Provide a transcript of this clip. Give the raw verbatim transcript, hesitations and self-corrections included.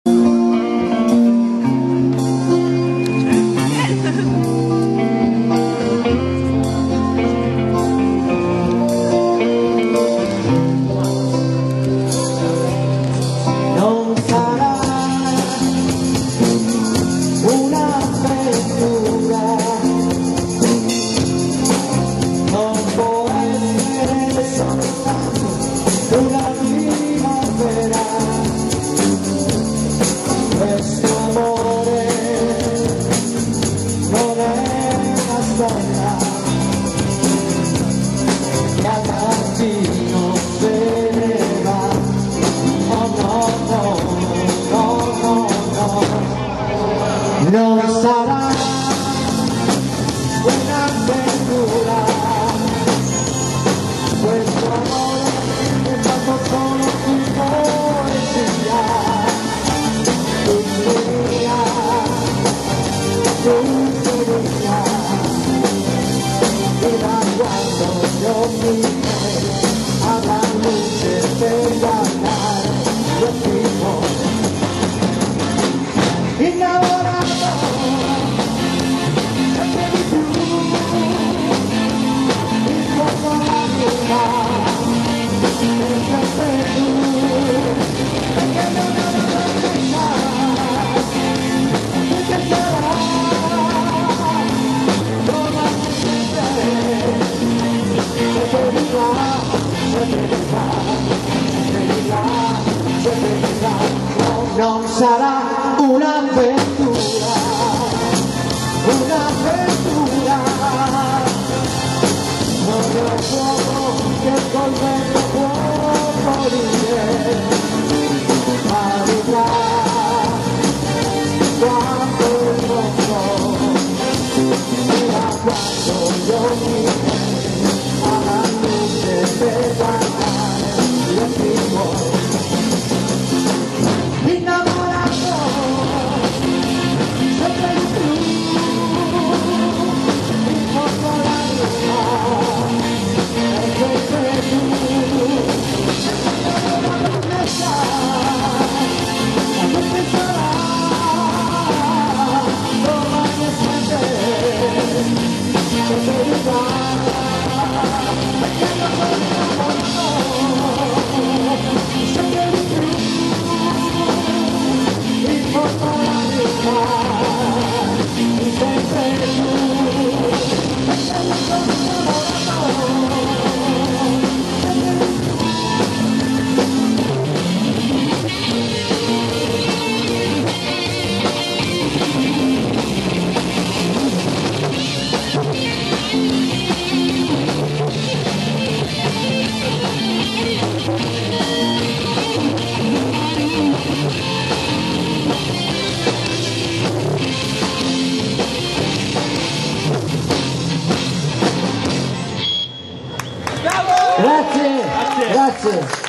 Non sarà un'avventura, questo amore è fatto solo di poesia, tuttoria, tuttoria, e da quando gli occhi miei alla luce per guardare lo primo innamorato. Non sarà un'avventura, un'avventura, non è un fuoco che col vento può morire, arriverà quando il mondo era quando gli occhi alla luce per guardare gli occhi tuoi. Grazie, grazie.